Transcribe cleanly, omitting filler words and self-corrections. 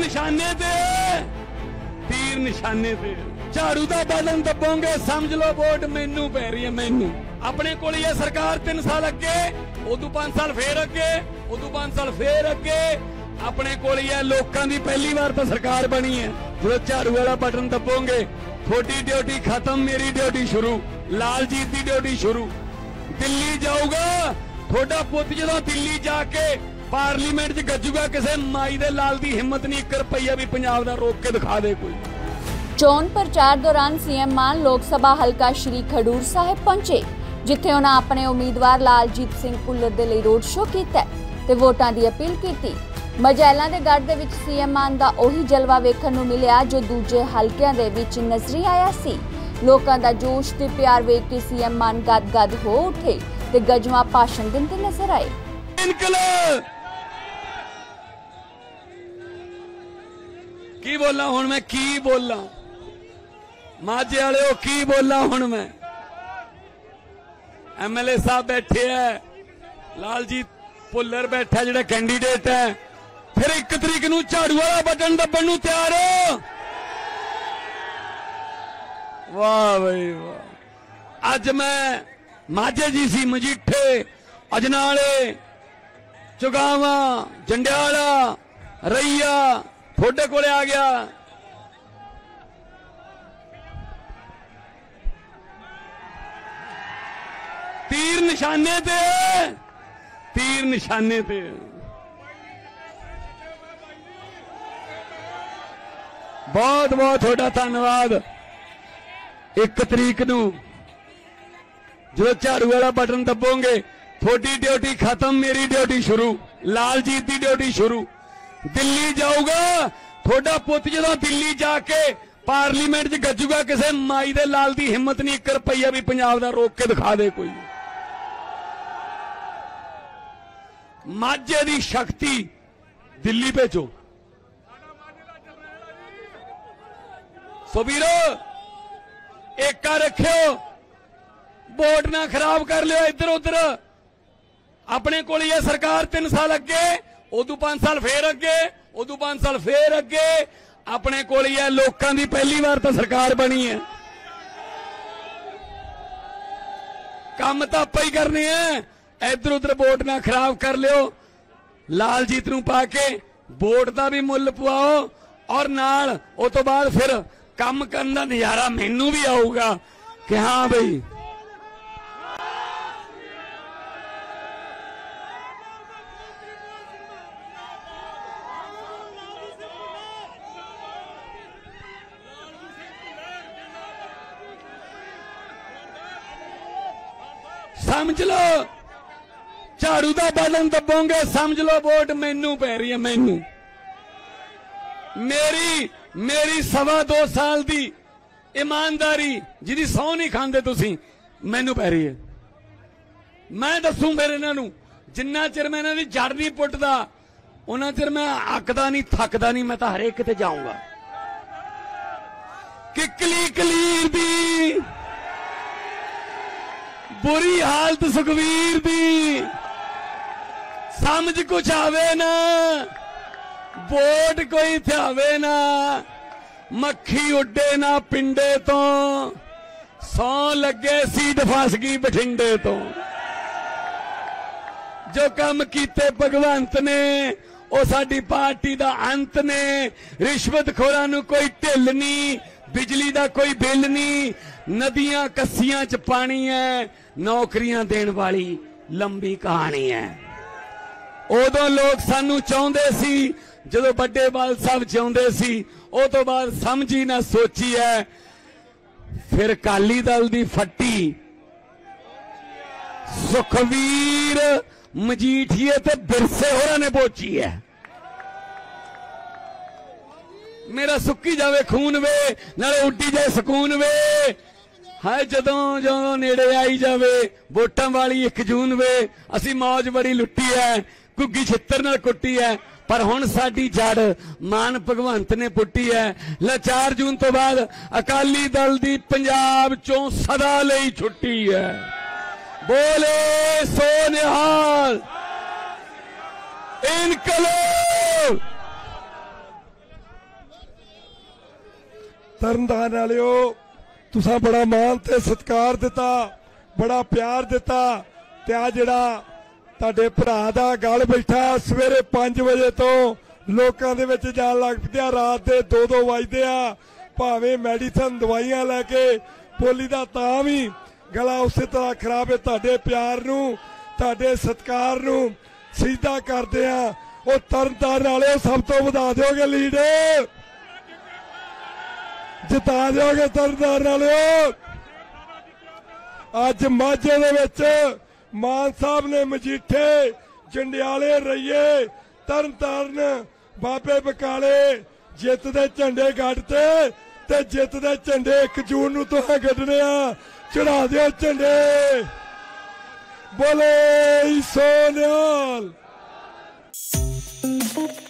निशाने ते, तीर निशाने ते। झाड़ू दा बटन दबोगे समझ लो वोट मैनू पै रही है, मैनू। अपने कोल ये सरकार 3 साल अगे, उदू 5 साल फिर अगे, उदू 5 साल फिर अगे। अपने कोल ये लोकां दी पहली बार तो सरकार बनी है। जो झाड़ू वाला बटन दबोगे थोड़ी ड्यूटी खत्म, मेरी ड्यूटी शुरू, लालजीत की ड्यूटी शुरू। दिल्ली जाऊगा थोड़ा पुत जो दिल्ली जाके पार्लीमेंट च गजूगा, किसी माई दे लाल दी हिम्मत नहीं 1 रुपया भी पंजाब दा रोक के दिखा दे कोई। चोन प्रचार दौरान सीएम मान लोक सभा हलका श्री खडूर साहिब पहुंचे, जिथे उन्हां अपने उम्मीदवार लालजीत सिंह भुल्लर दे लई रोड शो कीता ते वोटां दी अपील कीती। मजैलां दे गढ़ दे विच सीएम मान दा ओही जलवा वेखण नूं मिलिया जो दूजे हलकिਆਂ दे विच नज़री आया सी। लोकां दा जोश ते प्यार वेख के सीएम मान गद-गद हो उठे ते गजवा भाषण दिंदे नजर आए। की बोला हुण मैं, की बोला माझे वाले की बोला हुण मैं। MLA साहब बैठे है, लालजीत भुल्लर बैठा जिहड़ा कैंडीडेट है। फिर 1 तरीक नूं झाड़ू वाला बटन दबण नूं तैयार हो। वाह बई वाह। अज मैं माझे जी सी, मजीठे, अजनाले, चुगावा, जंडियाला, रईया थोड़े कोले आ गया। तीर निशाने ते, तीर निशाने ते। बहुत बहुत थोड़ा धन्यवाद। 1 तरीक नूं जो झाड़ू वाला बटन दबोगे थोड़ी ड्यूटी खत्म, मेरी ड्यूटी शुरू, लालजीत की ड्यूटी शुरू। दिल्ली जाऊगा थोड़ा पुत जो दिल्ली जाके पार्लीमेंट च गजूगा, किसी माई दे लाल दी हिम्मत नहीं 1 रुपया भी पंजाब दा रोक के दिखा दे कोई। माझे दी शक्ति दिल्ली भेजो। सुबीरो एका रखियो, वोट ना खराब कर लियो इधर उधर। अपने कोल ये सरकार 3 साल अगे, उदू 5 साल फिर अगे, उदू 5 साल फिर अगे। अपने कोल ये लोकां दी पहली बार तो सरकार बनी है। काम तो आप ही करने हैं, इधर उधर वोट ना खराब कर लियो। लालजीत नूं पाके वोट का भी मुल पवाओ और नाल उस तो बाद फिर काम करने का नजारा मैनू भी आऊगा कि हाँ बई समझ लो झाड़ू का बटन दबोगे समझ लो वोट मैनू पै रही है, मैनू। मेरी 2.25 साल की ईमानदारी जिहदी सौं नहीं खांदे तुसीं, मैनू पै रही है। मैं दसूं फिर इन्हां जिन्ना चिर मैं इन्हां दी जड़ नहीं पुटदा उन्ना चिर मैं अकदा नहीं थकदा नहीं, मैं तो हरेक ते जाऊंगा। किकली कलीर दी बुरी हालत सुखवीर दी, समझ कुछ आवे ना वोट कोई थे ना, मक्खी उड्डे ना पिंडे तो, सौ लगे सीट फस गई बठिंडे तो। जो काम कीते भगवंत ने वो साडी पार्टी दा अंत ने। रिश्वतखोरां नूं कोई ढिल नहीं, बिजली दा कोई बिल नहीं, नदियां कस्सियां च पानी है, नौकरियां देण वाली लंबी कहानी है। उदों लोग सानू चाहुंदे सी जदों बड़े बाल साहब चाहुंदे सी, उस तो बाद समझी ना सोची है। फिर अकाली दल दी फट्टी सुखवीर मजीठिए ते बिरसे होरां ने पोची है। मेरा सुक्की जावे खून वे नाले उड्डी जाए सुकून वे। हाय जदों जदों नेड़े आई जावे वोटां वाली 1 जून वे, असी मौज बड़ी लुट्टी है, घुग्गी छित्तर नाल कुट्टी है, पर हुण साडी जड़ मान भगवंत ने पुट्टी है। ला 4 जून तो बाद अकाली दल दी पंजाब चों सदा लई छुट्टी है। बोले सो निहाल इनकलाब। ਤਰਨਤਾਰਨ वालिओ तुसां बड़ा मान ते सत्कार दिता, बड़ा प्यार दिता ते आ जिहड़ा तुहाडे भरा दा गल बैठा सवेरे 5 वजे तो लोकां दे विच जाण लग पिया, रात दे 2-2 वजदे आ, भावें मैਡੀਸਨ दवाइयां लैके बोली दा तां भी गला उसे तरह खराब है। तुहाडे प्यार नूं तुहाडे सत्कार नूं सीधा करदे आ। ਉਹ ਤਰਨਤਾਰਨ वाले सब तो ਵਧਾ ਦਿਓਗੇ लीडर, जिता दिओगे तरनताਰਨ वाले। अज माझे दे विच मान साहब ने मजीठे जंडियाले रईए तरनताਰਨ बाबे बकाले जित दे झंडे गढ़ते ते जित दे झंडे 1 जून नूं तुहां गढ़ने आ। चढ़ा दिओ झंडे, बोले सो निहाल।